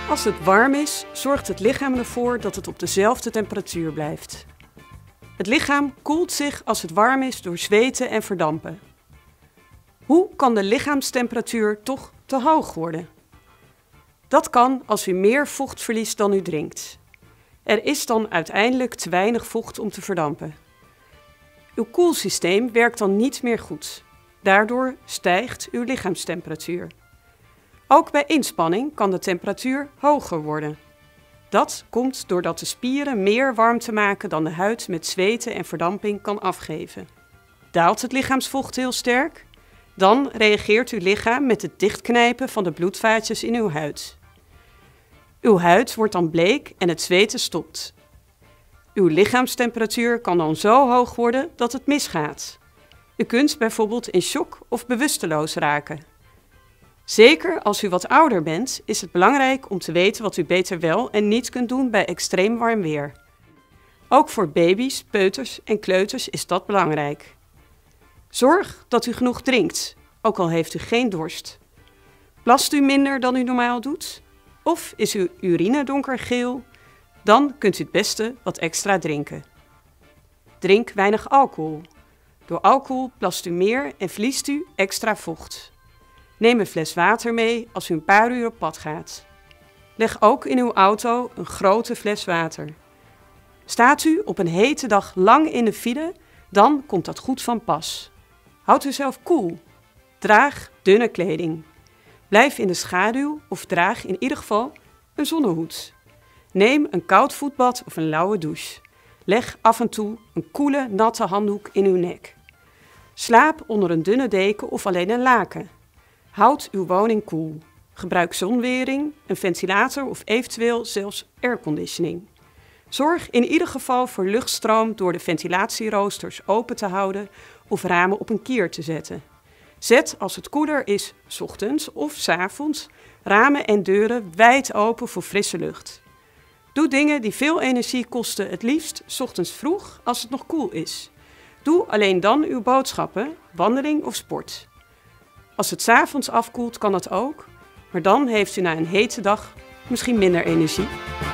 Als het warm is, zorgt het lichaam ervoor dat het op dezelfde temperatuur blijft. Het lichaam koelt zich als het warm is door zweten en verdampen. Hoe kan de lichaamstemperatuur toch te hoog worden? Dat kan als u meer vocht verliest dan u drinkt. Er is dan uiteindelijk te weinig vocht om te verdampen. Uw koelsysteem werkt dan niet meer goed. Daardoor stijgt uw lichaamstemperatuur. Ook bij inspanning kan de temperatuur hoger worden. Dat komt doordat de spieren meer warmte maken dan de huid met zweten en verdamping kan afgeven. Daalt het lichaamsvocht heel sterk? Dan reageert uw lichaam met het dichtknijpen van de bloedvaatjes in uw huid. Uw huid wordt dan bleek en het zweten stopt. Uw lichaamstemperatuur kan dan zo hoog worden dat het misgaat. U kunt bijvoorbeeld in shock of bewusteloos raken. Zeker als u wat ouder bent, is het belangrijk om te weten wat u beter wel en niet kunt doen bij extreem warm weer. Ook voor baby's, peuters en kleuters is dat belangrijk. Zorg dat u genoeg drinkt, ook al heeft u geen dorst. Plast u minder dan u normaal doet? Of is uw urine donkergeel? Dan kunt u het beste wat extra drinken. Drink weinig alcohol. Door alcohol plast u meer en verliest u extra vocht. Neem een fles water mee als u een paar uur op pad gaat. Leg ook in uw auto een grote fles water. Staat u op een hete dag lang in de file, dan komt dat goed van pas. Houd uzelf koel. Draag dunne kleding. Blijf in de schaduw of draag in ieder geval een zonnehoed. Neem een koud voetbad of een lauwe douche. Leg af en toe een koele, natte handdoek in uw nek. Slaap onder een dunne deken of alleen een laken. Houd uw woning koel. Gebruik zonwering, een ventilator of eventueel zelfs airconditioning. Zorg in ieder geval voor luchtstroom door de ventilatieroosters open te houden of ramen op een kier te zetten. Zet als het koeler is 's ochtends of 's avonds ramen en deuren wijd open voor frisse lucht. Doe dingen die veel energie kosten, het liefst 's ochtends vroeg als het nog koel is. Doe alleen dan uw boodschappen, wandeling of sport. Als het 's avonds afkoelt kan dat ook, maar dan heeft u na een hete dag misschien minder energie.